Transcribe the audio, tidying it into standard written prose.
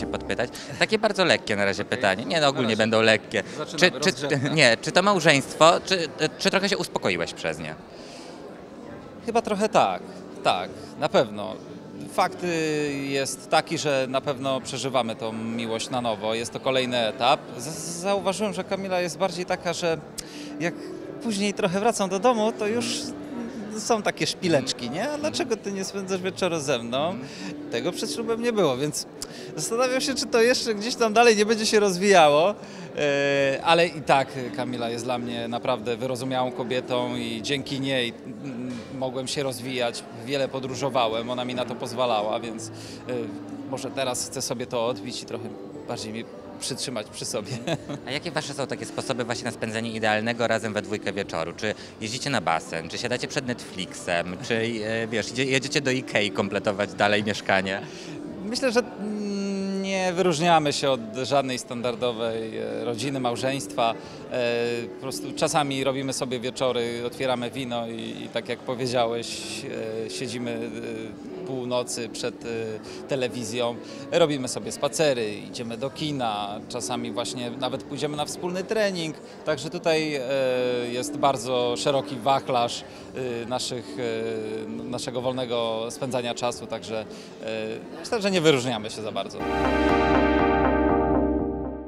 się podpytać. Takie bardzo lekkie na razie pytanie. Nie, no ogólnie będą lekkie. Zaczynamy rozgrzewkę. Czy to małżeństwo, czy trochę się uspokoiłeś przez nie? Chyba trochę tak, na pewno. Fakt jest taki, że na pewno przeżywamy tą miłość na nowo. Jest to kolejny etap. Zauważyłem, że Kamila jest bardziej taka, że jak później trochę wracam do domu, to już są takie szpileczki, nie? A dlaczego ty nie spędzasz wieczoru ze mną? Tego przed ślubem nie było, więc zastanawiam się, czy to jeszcze gdzieś tam dalej nie będzie się rozwijało. Ale i tak Kamila jest dla mnie naprawdę wyrozumiałą kobietą i dzięki niej mogłem się rozwijać, wiele podróżowałem, ona mi na to pozwalała, więc może teraz chcę sobie to odbić i trochę bardziej mi przytrzymać przy sobie. A jakie wasze są takie sposoby właśnie na spędzenie idealnego razem we dwójkę wieczoru? Czy jeździcie na basen, czy siadacie przed Netflixem, czy wiesz, jedziecie do Ikei kompletować dalej mieszkanie? Myślę, że nie wyróżniamy się od żadnej standardowej rodziny, małżeństwa. Po prostu czasami robimy sobie wieczory, otwieramy wino i tak jak powiedziałeś, siedzimy północy przed telewizją, robimy sobie spacery, idziemy do kina, czasami właśnie nawet pójdziemy na wspólny trening. Także tutaj jest bardzo szeroki wachlarz naszego wolnego spędzania czasu, także myślę, że nie wyróżniamy się za bardzo.